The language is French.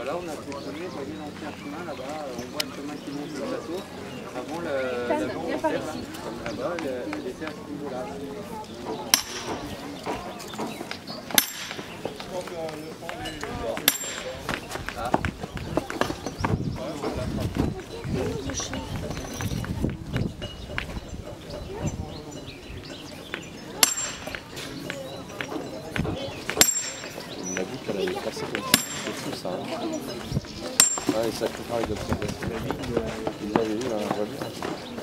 là, on a sélectionné, vous voyez l'ancien chemin là-bas, on voit le chemin qui monte sur la tour. Avant, la banque là-bas, elle était à ce niveau-là. Ah. On m'a dit qu'elle allait passer comme ça. C'est fou ça. Hein. Ouais, et ça peut parler d'observation. Vous avez vu là, on voit bien.